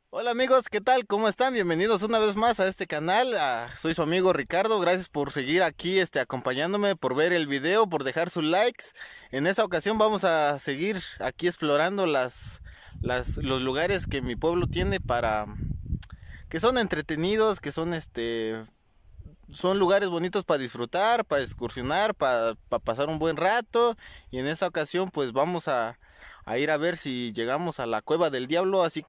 Hola amigos, ¿qué tal? ¿Cómo están? Bienvenidos una vez más a este canal. Soy su amigo Ricardo. Gracias por seguir aquí acompañándome, por ver el video, por dejar sus likes. En esta ocasión vamos a seguir aquí explorando los lugares que mi pueblo tiene que son entretenidos, que son lugares bonitos para disfrutar, para excursionar, para pasar un buen rato. Y en esta ocasión pues vamos a ir a ver si llegamos a la Cueva del Diablo, así.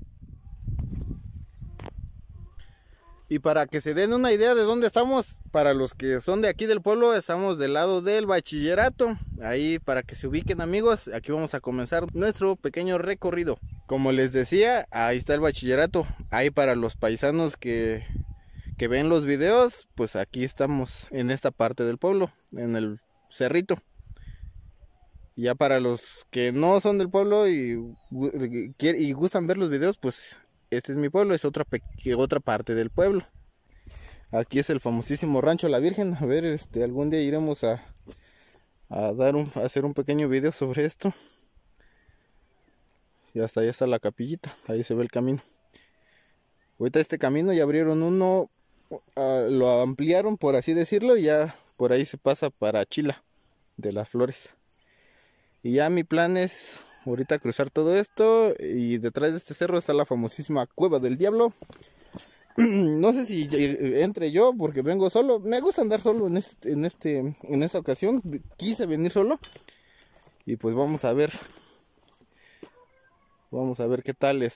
Y para que se den una idea de dónde estamos, para los que son de aquí del pueblo, estamos del lado del bachillerato. Ahí para que se ubiquen amigos, aquí vamos a comenzar nuestro pequeño recorrido. Como les decía, ahí está el bachillerato. Ahí para los paisanos que ven los videos, pues aquí estamos en esta parte del pueblo, en el cerrito. Ya para los que no son del pueblo y gustan ver los videos, pues este es mi pueblo, es otra parte del pueblo. Aquí es el famosísimo Rancho La Virgen. A ver, algún día iremos a hacer un pequeño video sobre esto. Y hasta allá está la capillita, ahí se ve el camino. Ahorita este camino ya abrieron uno, lo ampliaron por así decirlo, y ya por ahí se pasa para Chila de las Flores. Y ya mi plan es ahorita cruzar todo esto, y detrás de este cerro está la famosísima Cueva del Diablo. No sé si entre yo porque vengo solo. Me gusta andar solo en esta ocasión. Quise venir solo. Y pues vamos a ver. Vamos a ver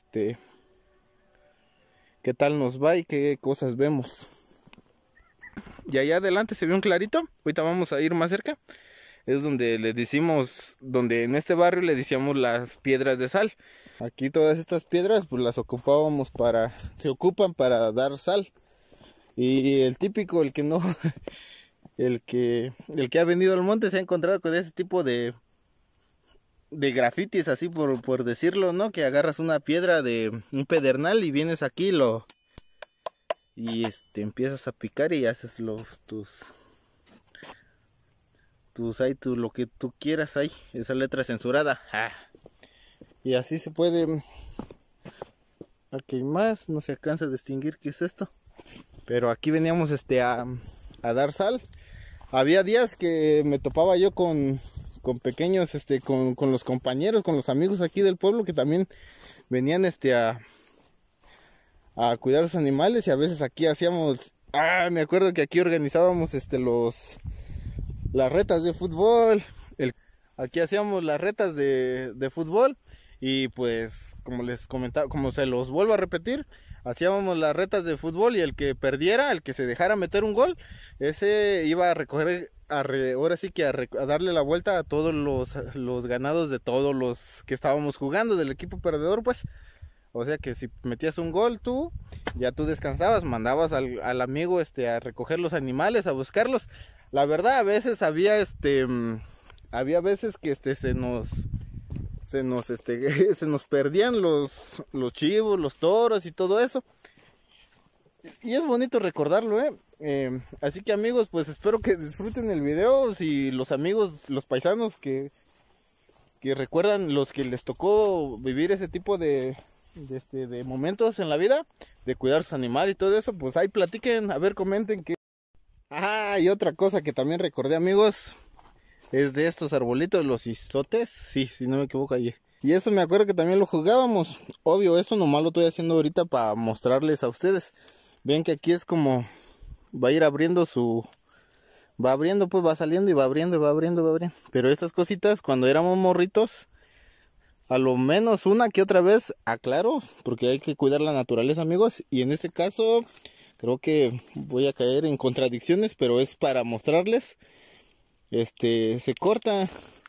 qué tal nos va y qué cosas vemos. Y allá adelante se ve un clarito. Ahorita vamos a ir más cerca. Es donde donde en este barrio le decíamos las piedras de sal. Aquí todas estas piedras pues las ocupábamos se ocupan para dar sal. Y el típico, el que no, el que ha venido al monte se ha encontrado con ese tipo de grafitis, así por decirlo, ¿no? Que agarras una piedra de un pedernal y vienes aquí y empiezas a picar y haces lo que tú quieras ahí, esa letra censurada. Y así se puede. Aquí hay más, no se alcanza a distinguir qué es esto. Pero aquí veníamos a dar sal. Había días que me topaba yo con pequeños, con los compañeros, con los amigos aquí del pueblo que también venían a cuidar los animales, y a veces aquí hacíamos, me acuerdo que aquí organizábamos las retas de fútbol. Aquí hacíamos las retas de fútbol. Y pues como les comentaba, como se los vuelvo a repetir, hacíamos las retas de fútbol, y el que perdiera, el que se dejara meter un gol, ese iba a recoger, ahora sí que a darle la vuelta a todos los ganados de todos los que estábamos jugando del equipo perdedor, pues. O sea que si metías un gol ya tú descansabas, mandabas al amigo a recoger los animales, a buscarlos. La verdad, a veces había veces que se nos perdían los chivos, los toros y todo eso. Y es bonito recordarlo, así que amigos, pues espero que disfruten el video. Si los amigos, los paisanos que recuerdan, los que les tocó vivir ese tipo de momentos en la vida, de cuidar sus animales y todo eso, pues ahí platiquen, a ver, comenten que. Y otra cosa que también recordé amigos, es de estos arbolitos, los isotes, sí, si no me equivoco ahí. Y eso me acuerdo que también lo jugábamos. Obvio, esto nomás lo estoy haciendo ahorita para mostrarles a ustedes. Ven que aquí es como va a ir abriendo va abriendo, pues va saliendo y va abriendo, va abriendo, va abriendo. Pero estas cositas, cuando éramos morritos, a lo menos una que otra vez, aclaro, porque hay que cuidar la naturaleza amigos. Y en este caso, creo que voy a caer en contradicciones, pero es para mostrarles. Se corta.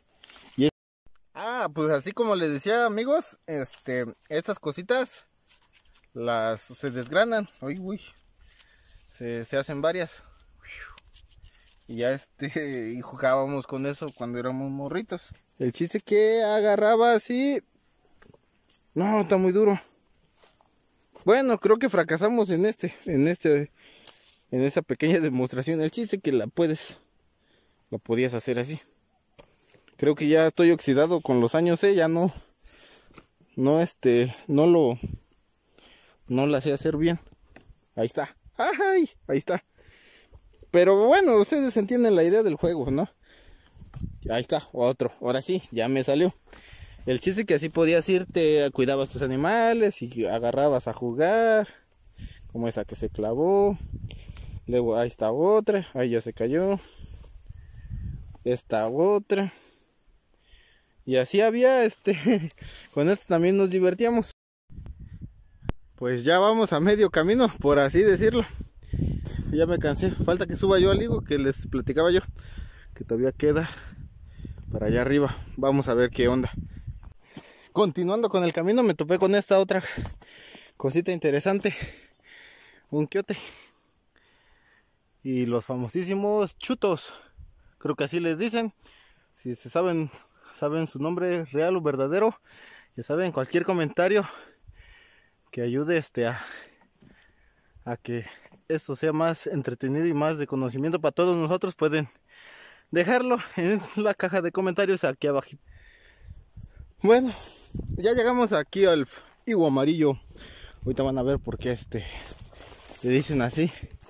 Pues así como les decía amigos, estas cositas se desgranan. Uy, uy. Se hacen varias. Y ya y jugábamos con eso cuando éramos morritos. El chiste que agarraba así. No, está muy duro. Bueno, creo que fracasamos en esta pequeña demostración. El chiste que lo podías hacer así. Creo que ya estoy oxidado con los años, ya no no la sé hacer bien. Ahí está. ¡Ay! Ahí está. Pero bueno, ustedes entienden la idea del juego, ¿no? Ahí está, otro. Ahora sí, ya me salió. El chiste es que así podías irte, cuidabas tus animales y agarrabas a jugar. Como esa que se clavó. Luego ahí está otra. Ahí ya se cayó. Esta otra. Y así había con esto también nos divertíamos. Pues ya vamos a medio camino, por así decirlo. Ya me cansé. Falta que suba yo al higo que les platicaba yo, que todavía queda para allá arriba. Vamos a ver qué onda. Continuando con el camino me topé con esta otra cosita interesante. Un quiote. Y los famosísimos chutos. Creo que así les dicen. Si se saben su nombre real o verdadero, ya saben, cualquier comentario que ayude a que eso sea más entretenido y más de conocimiento para todos nosotros, pueden dejarlo en la caja de comentarios aquí abajo. Bueno, ya llegamos aquí al higo amarillo. Ahorita van a ver por qué le dicen así.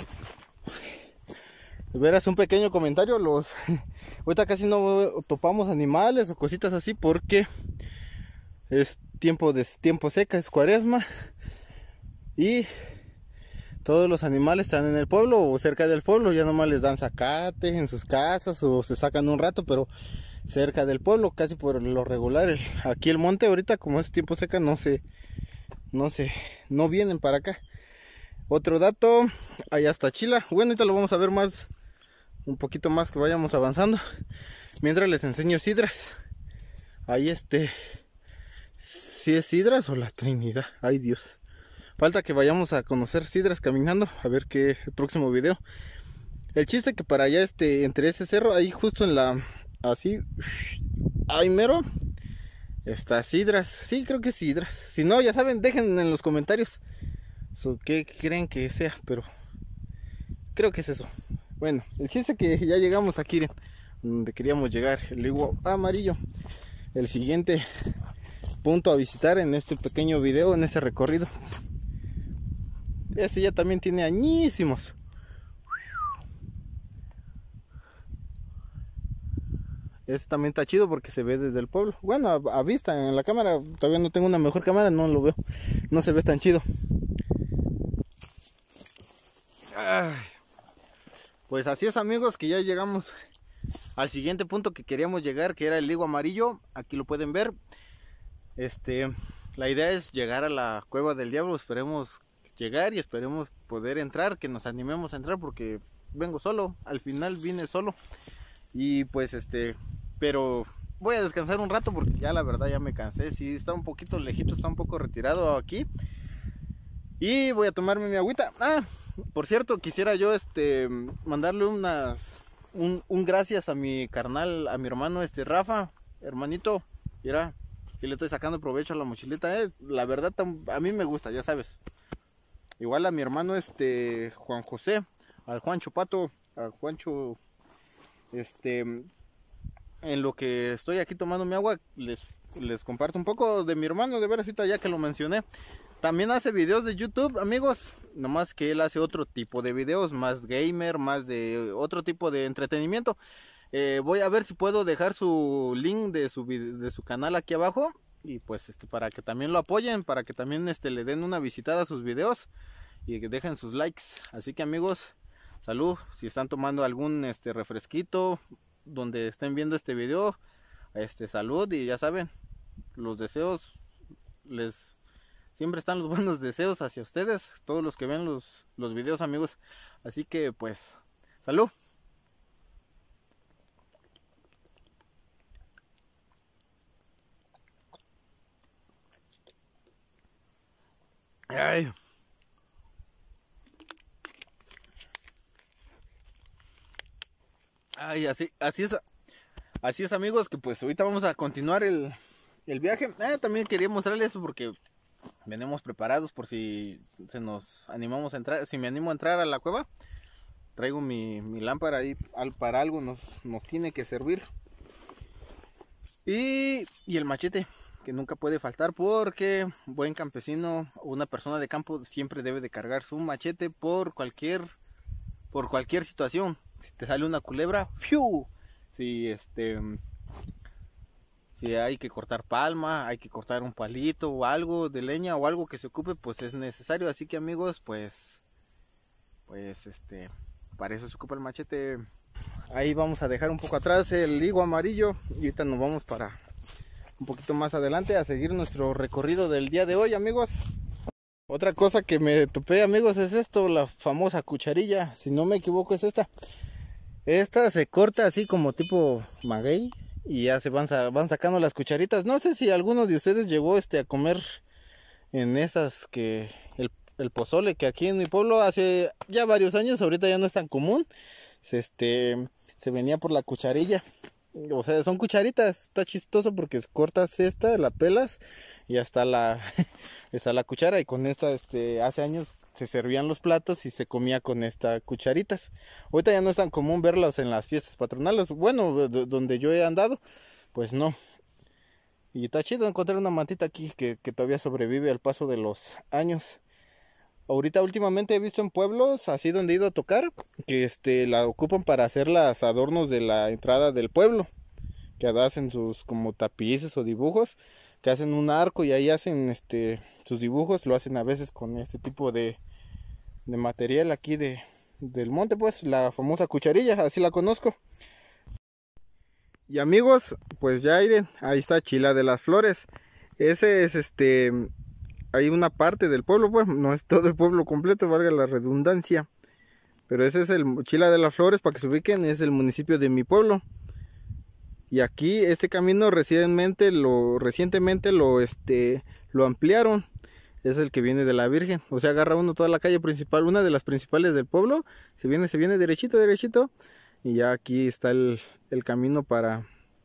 Verás, un pequeño comentario. Ahorita casi no topamos animales o cositas así porque es tiempo seca, es cuaresma. Y todos los animales están en el pueblo o cerca del pueblo. Ya nomás les dan zacate en sus casas o se sacan un rato, pero cerca del pueblo, casi por lo regular. Aquí el monte ahorita, como es tiempo seca, no vienen para acá. Otro dato, allá está Chila. Bueno, ahorita lo vamos a ver más, un poquito más que vayamos avanzando. Mientras les enseño sidras. Ahí ¿sí es Sidras o la Trinidad? Ay Dios. Falta que vayamos a conocer sidras caminando. A ver qué el próximo video. El chiste que para allá entre ese cerro, ahí justo en la, así, ahí mero, está sidras. Sí, creo que es sidras. Si no, ya saben, dejen en los comentarios qué creen que sea, pero creo que es eso. Bueno, el chiste que ya llegamos aquí donde queríamos llegar, el higo amarillo. El siguiente punto a visitar en este pequeño video, en este recorrido. Ya también tiene añísimos. Este también está chido porque se ve desde el pueblo. Bueno, a vista, en la cámara, todavía no tengo una mejor cámara, no lo veo. No se ve tan chido. Ay. Pues así es, amigos, que ya llegamos al siguiente punto que queríamos llegar, que era el higo amarillo. Aquí lo pueden ver. La idea es llegar a la cueva del diablo. Esperemos llegar y esperemos poder entrar, que nos animemos a entrar, porque vengo solo. Al final vine solo. Y pues pero voy a descansar un rato porque ya la verdad ya me cansé. Sí, está un poquito lejito, está un poco retirado aquí. Y voy a tomarme mi agüita. Por cierto, quisiera yo mandarle un gracias a mi carnal, a mi hermano Rafa, hermanito. Mira, si le estoy sacando provecho a la mochilita, la verdad a mí me gusta, ya sabes. Igual a mi hermano Juan José, al Juancho Pato, al Juancho, en lo que estoy aquí tomando mi agua, les comparto un poco de mi hermano, de veras, ya que lo mencioné. También hace videos de YouTube, amigos, nomás que él hace otro tipo de videos, más gamer, más de otro tipo de entretenimiento. Voy a ver si puedo dejar su link de su canal aquí abajo. Y pues para que también lo apoyen, para que también le den una visitada a sus videos y que dejen sus likes. Así que, amigos, salud. Si están tomando algún refresquito donde estén viendo este video, salud. Y ya saben, los deseos siempre están los buenos deseos hacia ustedes, todos los que ven los videos, amigos. Así que pues, salud. Ay. Ay, así es, amigos, que pues ahorita vamos a continuar el viaje. También quería mostrarles eso porque venimos preparados por si nos animamos a entrar. Si me animo a entrar a la cueva, traigo mi lámpara ahí, para algo nos tiene que servir. Y el machete, que nunca puede faltar, porque buen campesino o una persona de campo siempre debe de cargar su machete por cualquier situación. Si te sale una culebra, ¡fiu! Si hay que cortar palma, hay que cortar un palito o algo de leña o algo que se ocupe, pues es necesario. Así que amigos, para eso se ocupa el machete. Ahí vamos a dejar un poco atrás el higo amarillo y ahorita nos vamos para un poquito más adelante a seguir nuestro recorrido del día de hoy, amigos. Otra cosa que me topé, amigos, es esto, la famosa cucharilla. Si no me equivoco es esta. Esta se corta así como tipo maguey y ya se van sacando las cucharitas. No sé si alguno de ustedes llegó a comer en esas que el pozole, que aquí en mi pueblo hace ya varios años, ahorita ya no es tan común. Se venía por la cucharilla. O sea, son cucharitas, está chistoso porque cortas esta, la pelas y hasta está la cuchara, y con esta hace años se servían los platos y se comía con estas cucharitas. Ahorita ya no es tan común verlas en las fiestas patronales, bueno, donde yo he andado, pues no. Y está chido encontrar una mantita aquí que todavía sobrevive al paso de los años. Ahorita últimamente he visto en pueblos, así donde he ido a tocar, que la ocupan para hacer los adornos de la entrada del pueblo. Que hacen sus como tapices o dibujos, que hacen un arco y ahí hacen sus dibujos. Lo hacen a veces con este tipo de material aquí del monte, pues la famosa cucharilla, así la conozco. Y amigos, pues ya miren, ahí está Chila de las Flores. Ese es hay una parte del pueblo, pues no es todo el pueblo completo, valga la redundancia, pero ese es el Chila de las Flores, para que se ubiquen, es el municipio de mi pueblo. Y aquí este camino recientemente lo ampliaron. Es el que viene de la Virgen, o sea, agarra uno toda la calle principal, una de las principales del pueblo, se viene derechito, y ya aquí está el camino para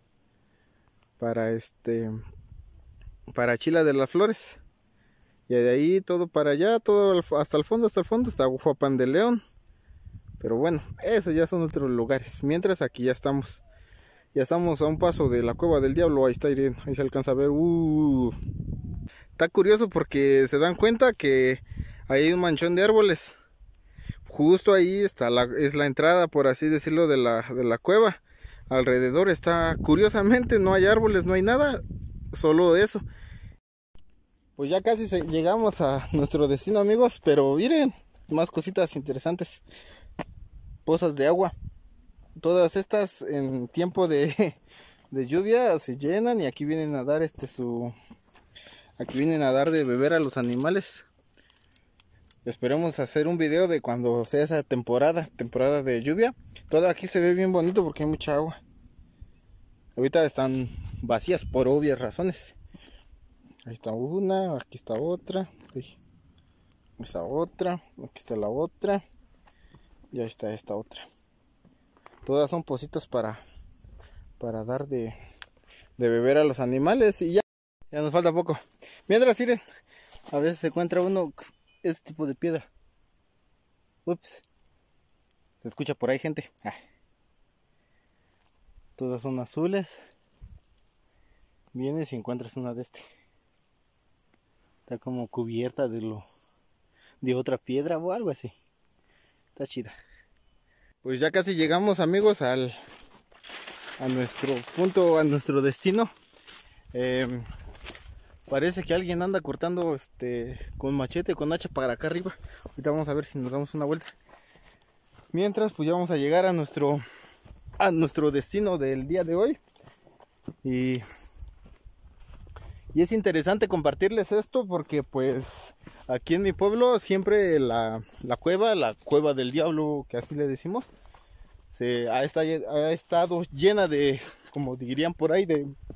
Chila de las Flores. Y de ahí todo para allá, todo hasta el fondo, está Huapan de León. Pero bueno, esos ya son otros lugares. Mientras aquí ya estamos a un paso de la Cueva del Diablo. Ahí está, ahí se alcanza a ver. Está curioso porque se dan cuenta que ahí hay un manchón de árboles. Justo ahí está es la entrada, por así decirlo, de la cueva. Alrededor curiosamente no hay árboles, no hay nada, solo eso. Pues ya casi llegamos a nuestro destino, amigos, pero miren, más cositas interesantes. Pozas de agua. Todas estas en tiempo de lluvia se llenan y aquí vienen a dar aquí vienen a dar de beber a los animales. Esperemos hacer un video de cuando sea esa temporada de lluvia. Todo aquí se ve bien bonito porque hay mucha agua. Ahorita están vacías por obvias razones. Ahí está una, aquí está otra, esa otra, aquí está la otra y ahí está esta otra. Todas son pocitas para dar de beber a los animales y ya nos falta poco. Mientras, miren, a veces se encuentra uno este tipo de piedra. Ups, se escucha por ahí, gente. Todas son azules. Vienes y encuentras una de está como cubierta de otra piedra o algo así. Está chida. Pues ya casi llegamos, amigos, a nuestro punto, a nuestro destino. Parece que alguien anda cortando con machete, con hacha para acá arriba. Ahorita vamos a ver si nos damos una vuelta. Mientras, pues ya vamos a llegar a nuestro destino del día de hoy. Y es interesante compartirles esto porque pues aquí en mi pueblo siempre la cueva del diablo, que así le decimos, ha estado llena de, como dirían por ahí,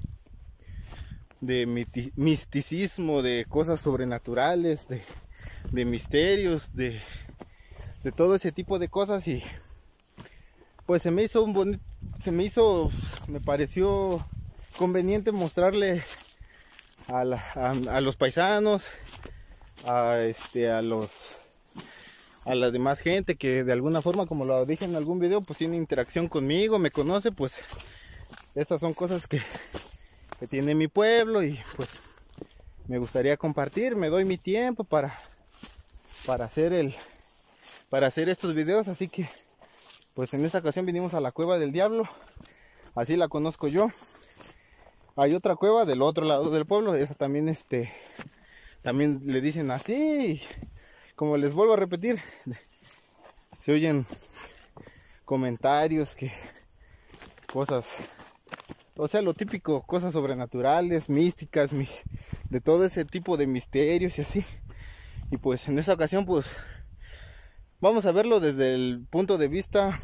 de misticismo, de cosas sobrenaturales, de misterios, de todo ese tipo de cosas. Y pues me pareció conveniente mostrarle a los paisanos, a la demás gente que de alguna forma, como lo dije en algún video, pues tiene interacción conmigo, me conoce. Pues estas son cosas que tiene mi pueblo y pues me gustaría compartir, me doy mi tiempo para hacer estos videos, así que pues en esta ocasión vinimos a la Cueva del Diablo, así la conozco yo. Hay otra cueva del otro lado del pueblo, esa también también le dicen así, como les vuelvo a repetir, se oyen comentarios que cosas, o sea, lo típico, cosas sobrenaturales, místicas, de todo ese tipo de misterios y así. Y pues en esa ocasión pues vamos a verlo desde el punto de vista,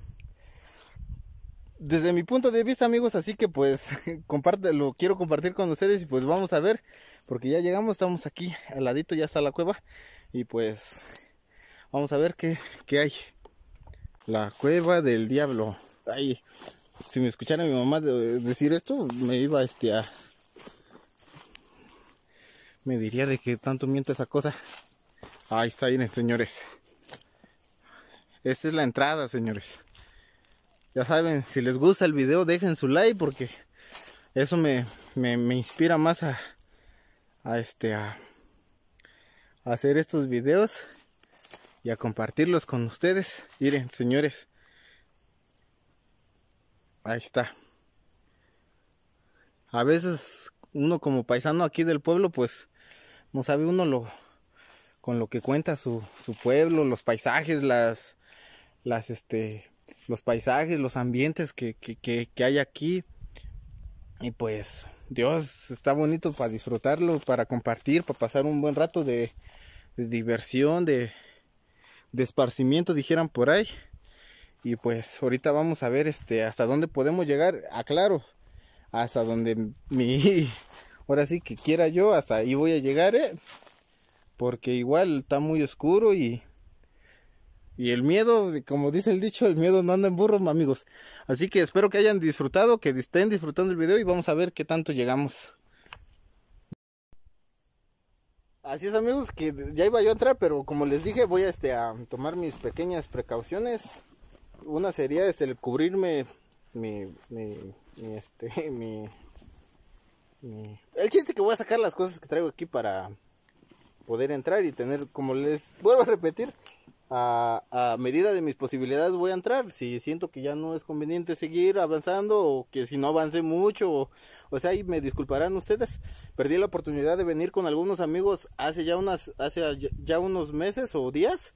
desde mi punto de vista, amigos, así que pues lo quiero compartir con ustedes y pues vamos a ver, porque ya llegamos, estamos aquí al ladito, ya está la cueva y pues vamos a ver qué hay. La Cueva del Diablo. Ay, si me escuchara mi mamá decir esto, me iba me diría de que tanto miente esa cosa. Ahí está, miren, señores. Esta es la entrada, señores. Ya saben, si les gusta el video, dejen su like porque eso me inspira más a hacer estos videos y a compartirlos con ustedes. Miren, señores. Ahí está. A veces uno como paisano aquí del pueblo, pues no sabe uno con lo que cuenta su pueblo, los paisajes, los paisajes, los ambientes que hay aquí. Y pues Dios, está bonito para disfrutarlo, para compartir, para pasar un buen rato de diversión, de esparcimiento, dijeran por ahí. Y pues ahorita vamos a ver hasta dónde podemos llegar. Aclaro, hasta donde ahora sí que quiera yo, hasta ahí voy a llegar, porque igual está muy oscuro y el miedo, como dice el dicho, el miedo no anda en burro, amigos. Así que espero que hayan disfrutado, que estén disfrutando el video y vamos a ver qué tanto llegamos. Así es, amigos, que ya iba yo a entrar, pero como les dije, voy a tomar mis pequeñas precauciones. Una sería el cubrirme el chiste que voy a sacar las cosas que traigo aquí para poder entrar y tener, como les vuelvo a repetir, a medida de mis posibilidades voy a entrar. Si siento que ya no es conveniente seguir avanzando o que si no avancé mucho, o sea, ahí me disculparán ustedes. Perdí la oportunidad de venir con algunos amigos hace ya unos meses o días,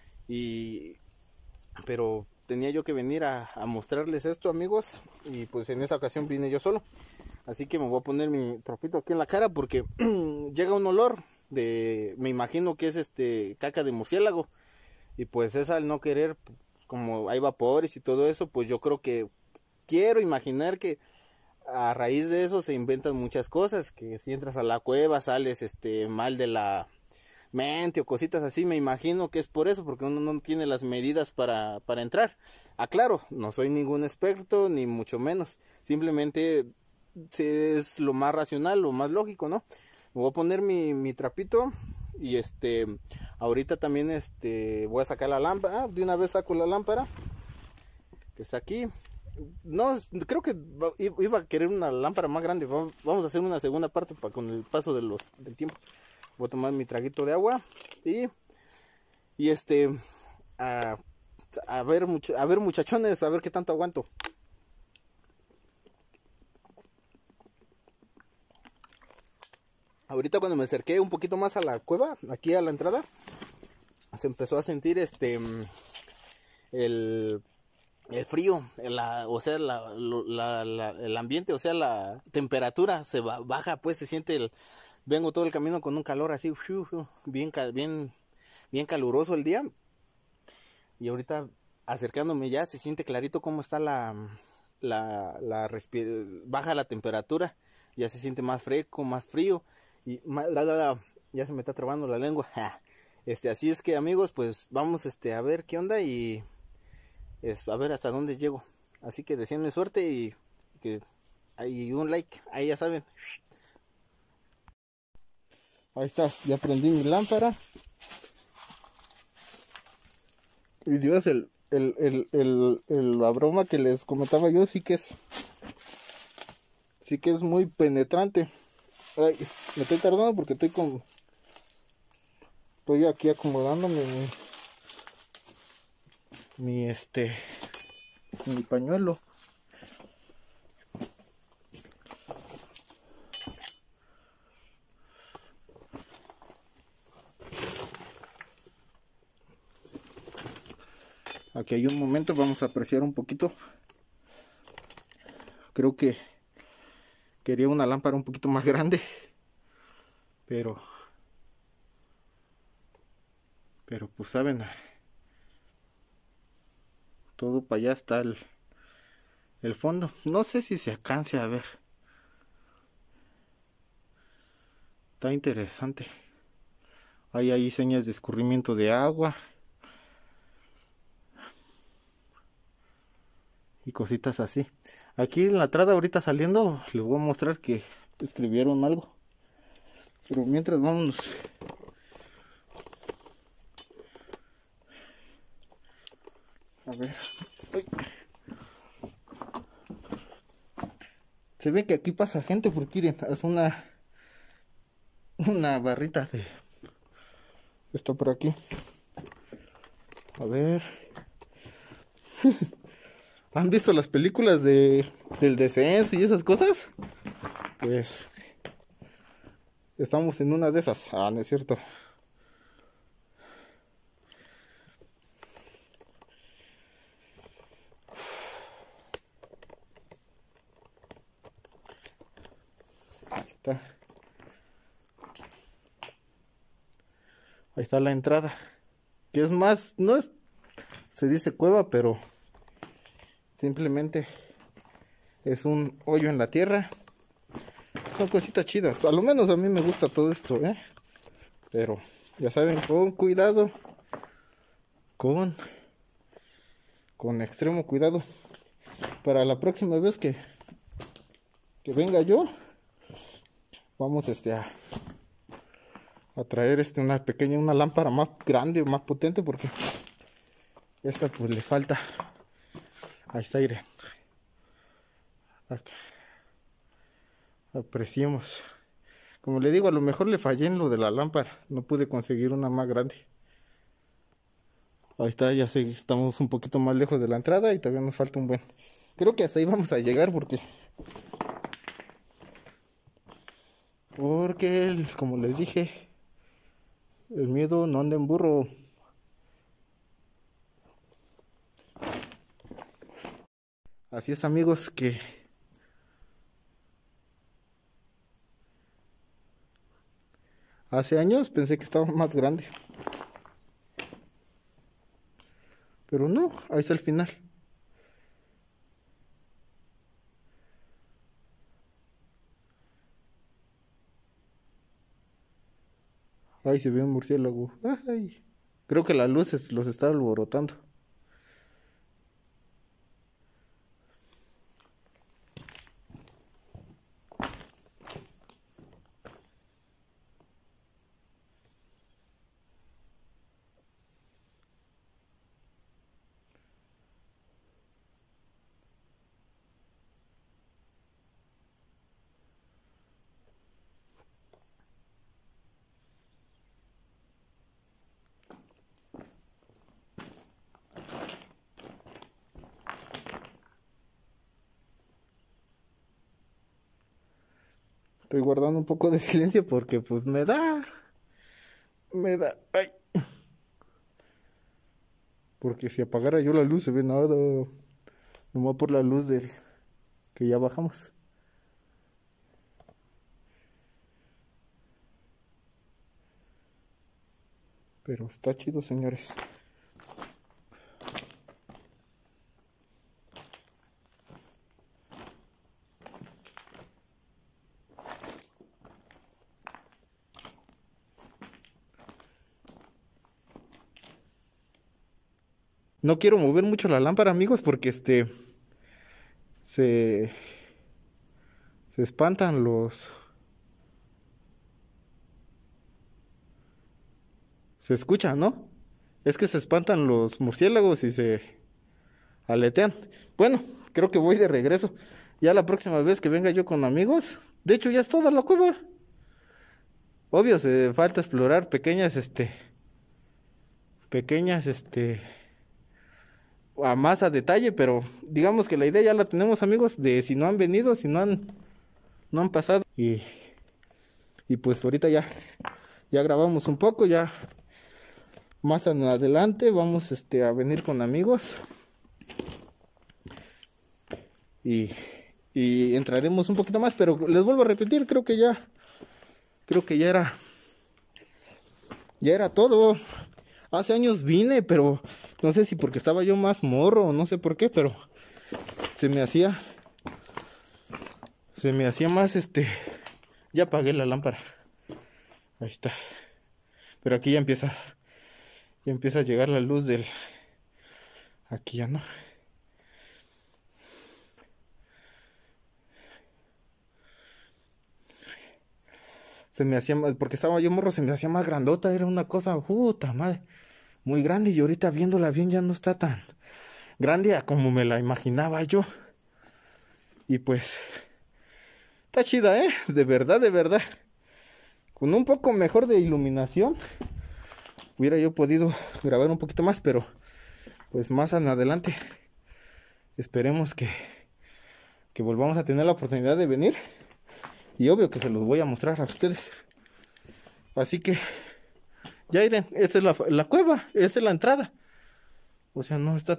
pero tenía yo que venir a mostrarles esto, amigos, y pues en esa ocasión vine yo solo. Así que me voy a poner mi trapito aquí en la cara porque llega un olor me imagino que es caca de murciélago. Y pues es al no querer, como hay vapores y todo eso, pues yo creo que quiero imaginar que a raíz de eso se inventan muchas cosas, que si entras a la cueva sales mal de la mente o cositas así. Me imagino que es por eso, porque uno no tiene las medidas para entrar. Aclaro, no soy ningún experto ni mucho menos, simplemente es lo más racional, lo más lógico, ¿no? Me voy a poner mi trapito y ahorita también voy a sacar la lámpara. De una vez saco la lámpara que está aquí. No, creo que iba a querer una lámpara más grande. Vamos a hacer una segunda parte con el paso del tiempo. Voy a tomar mi traguito de agua y a ver muchachones, a ver qué tanto aguanto. Ahorita cuando me acerqué un poquito más a la cueva, aquí a la entrada, se empezó a sentir el frío, o sea, el ambiente, o sea, la temperatura se baja, pues se siente vengo todo el camino con un calor así, bien caluroso el día. Y ahorita acercándome ya se siente clarito cómo está baja la temperatura, ya se siente más fresco, más frío. Y ya se me está trabando la lengua. Así es que, amigos, pues vamos a ver qué onda y a ver hasta dónde llego. Así que deseenme suerte y que hay un like, ahí ya saben. Ahí está, ya prendí mi lámpara. Y Dios, la broma que les comentaba yo sí que es Sí que es muy penetrante. Ay, me estoy tardando porque estoy aquí acomodando mi mi pañuelo. Aquí hay un momento, vamos a apreciar un poquito. Creo que quería una lámpara un poquito más grande, pero pues saben, todo para allá está el fondo. No sé si se alcance a ver. Está interesante. Hay ahí señas de escurrimiento de agua y cositas así. Aquí en la entrada ahorita saliendo les voy a mostrar que escribieron algo. Pero mientras vámonos. A ver. Ay. Se ve que aquí pasa gente porque miren, es una barrita de esto por aquí. A ver. ¿Han visto las películas del descenso y esas cosas? Pues estamos en una de esas. Ah, no es cierto. Ahí está. Ahí está la entrada. Que es más, no es, se dice cueva, pero simplemente es un hoyo en la tierra. Son cositas chidas. A lo menos a mí me gusta todo esto, ¿eh? Pero ya saben, con cuidado. Con extremo cuidado. Para la próxima vez que venga yo, vamos a traer una lámpara más grande, más potente, porque esta pues le falta. Ahí está aire. Apreciemos. Como le digo, a lo mejor le fallé en lo de la lámpara. No pude conseguir una más grande. Ahí está, ya sé, estamos un poquito más lejos de la entrada y todavía nos falta un buen. Creo que hasta ahí vamos a llegar porque como les dije, el miedo no anda en burro. Así es, amigos, que hace años pensé que estaba más grande. Pero no, ahí está el final. Ahí se ve un murciélago. Ay, creo que las luces los está alborotando. Estoy guardando un poco de silencio porque pues ay. Porque si apagara yo la luz se ve nada, nomás por la luz del que ya bajamos. Pero está chido, señores. No quiero mover mucho la lámpara, amigos, porque se espantan se escuchan, ¿no? Es que se espantan los murciélagos y se aletean. Bueno, creo que voy de regreso. Ya la próxima vez que venga yo con amigos, de hecho ya es toda la cueva. Obvio, se falta explorar pequeñas, a más a detalle, pero digamos que la idea ya la tenemos, amigos, de si no han venido, si no han pasado. Y pues ahorita ya grabamos un poco, ya más adelante vamos a venir con amigos y entraremos un poquito más, pero les vuelvo a repetir, creo que ya era todo. Hace años vine, pero no sé si porque estaba yo más morro o no sé por qué, pero se me hacía más ya apagué la lámpara. Ahí está. Pero aquí ya empieza a llegar la luz del aquí ya no. Se me hacía más, porque estaba yo morro, se me hacía más grandota, era una cosa, puta madre, muy grande, y ahorita viéndola bien ya no está tan grande a como me la imaginaba yo. Y pues está chida, de verdad, de verdad. Con un poco mejor de iluminación hubiera yo podido grabar un poquito más, pero pues más adelante esperemos que volvamos a tener la oportunidad de venir. Y obvio que se los voy a mostrar a ustedes. Así que ya miren, esta es la cueva, esta es la entrada. O sea, no está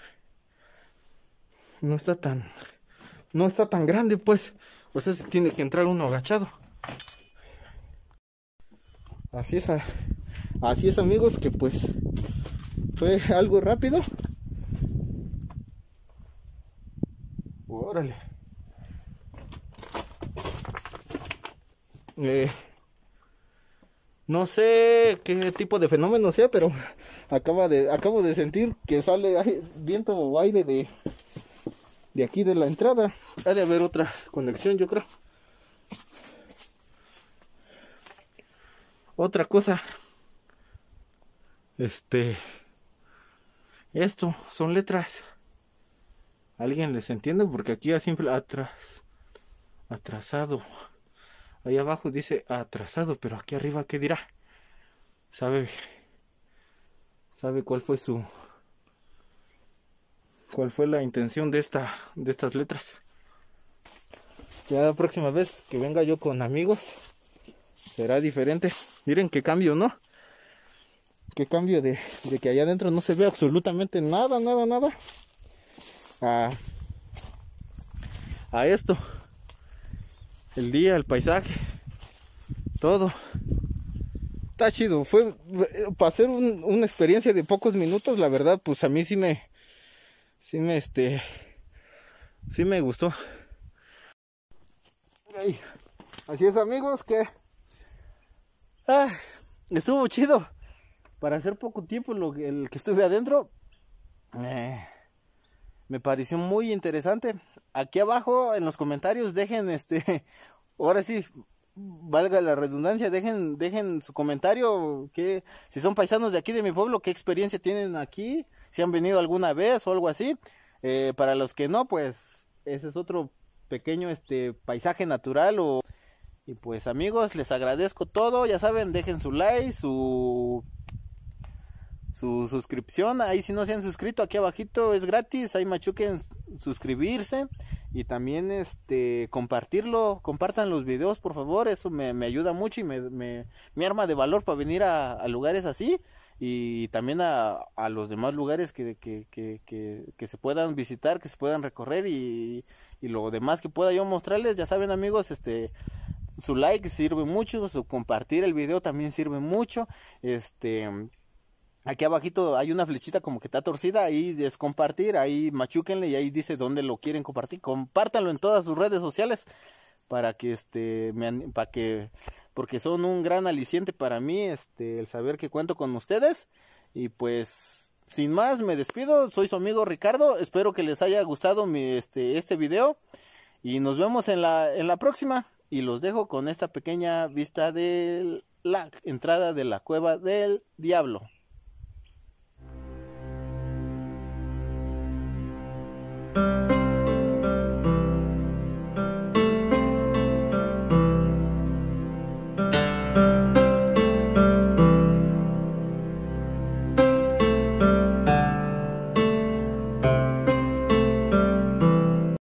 tan grande, pues. O sea, se tiene que entrar uno agachado. Así es, amigos, que pues fue algo rápido. Órale. No sé qué tipo de fenómeno sea, pero acabo de sentir que sale viento o aire de aquí de la entrada. Ha de haber otra conexión, yo creo. Otra cosa. Esto son letras. ¿Alguien les entiende? Porque aquí a simple atrasado. Ahí abajo dice atrasado, pero aquí arriba ¿qué dirá? ¿Sabe cuál fue la intención de estas letras? Ya la próxima vez que venga yo con amigos será diferente. Miren qué cambio, ¿no? Qué cambio de que allá adentro no se ve absolutamente nada. A esto. El día, el paisaje, todo. Está chido. Fue para hacer una experiencia de pocos minutos, la verdad, pues a mí sí me gustó. Así es, amigos, que estuvo chido. Para hacer poco tiempo el que estuve adentro, me pareció muy interesante. Aquí abajo en los comentarios dejen ahora sí, valga la redundancia, dejen su comentario, si son paisanos de aquí de mi pueblo, qué experiencia tienen aquí, si han venido alguna vez o algo así. Para los que no, pues ese es otro pequeño paisaje natural. Y pues amigos, les agradezco todo, ya saben, dejen su like, su suscripción, ahí si no se han suscrito, aquí abajito es gratis, ahí machuquen suscribirse y también compartan los videos, por favor, eso me ayuda mucho y me arma de valor para venir a lugares así, y también a los demás lugares que se puedan visitar, que se puedan recorrer, y lo demás que pueda yo mostrarles. Ya saben, amigos, su like sirve mucho, su compartir el video también sirve mucho. Aquí abajito hay una flechita como que está torcida, ahí es compartir, ahí machúquenle y ahí dice dónde lo quieren compartir. Compártanlo en todas sus redes sociales para que porque son un gran aliciente para mí, el saber que cuento con ustedes. Y pues sin más me despido, soy su amigo Ricardo, espero que les haya gustado este video y nos vemos en la próxima, y los dejo con esta pequeña vista de la entrada de la Cueva del Diablo.